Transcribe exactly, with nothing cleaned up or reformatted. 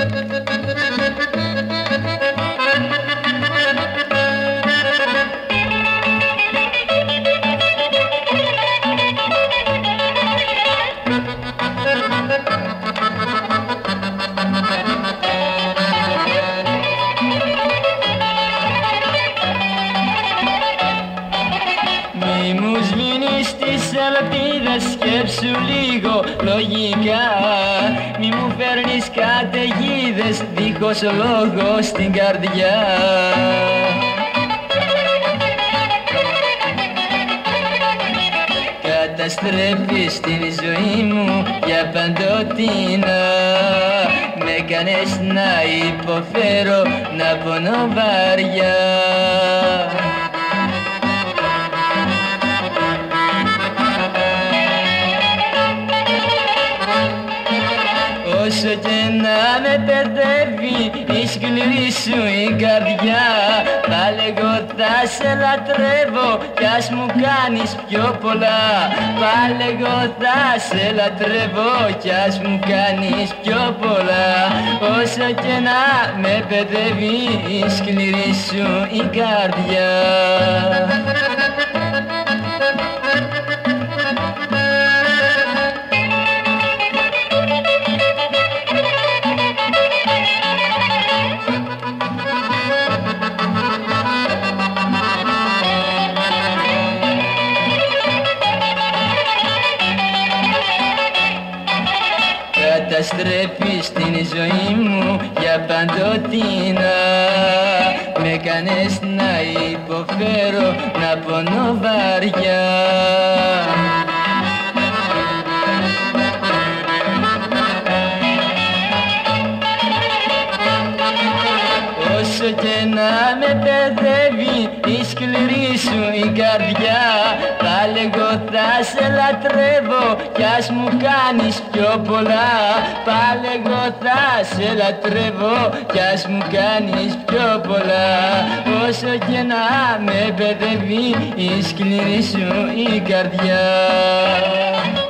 Μη μου σβήνεις τις ελπίδες, σκέψου λίγο λογικά. Μη μου φέρνεις καταιγίδες δίχως λόγο στην καρδιά. Καταστρέφεις την ζωή μου για παντοτινά. Με κάνες να υποφέρω, να πονώ βαριά. Όσο και να με παιδεύει η σκληρή σου η καρδιά, πάλι εγώ θα σε λατρεύω κι ας μου κάνεις πιο πολλά. Πάλι εγώ θα σε λατρεύω κι ας μου κάνεις πιο πολλά. Όσο και να με παιδεύει η σκληρή σου η καρδιά. Καταστρέφεις την ζωή μου για παντοτινά. Με κάνες να υποφέρω, να πονώ βαριά. Όσο και να με παιδεύει η σκληρή σου η καρδιά, πάλι εγώ θα σε λατρεύω κι ας μου κάνεις πιο πολλά. Πάλι εγώ θα σε λατρεύω κι ας μου κάνεις πιο πολλά. Όσο και να με παιδεύει η σκληρή σου η καρδιά.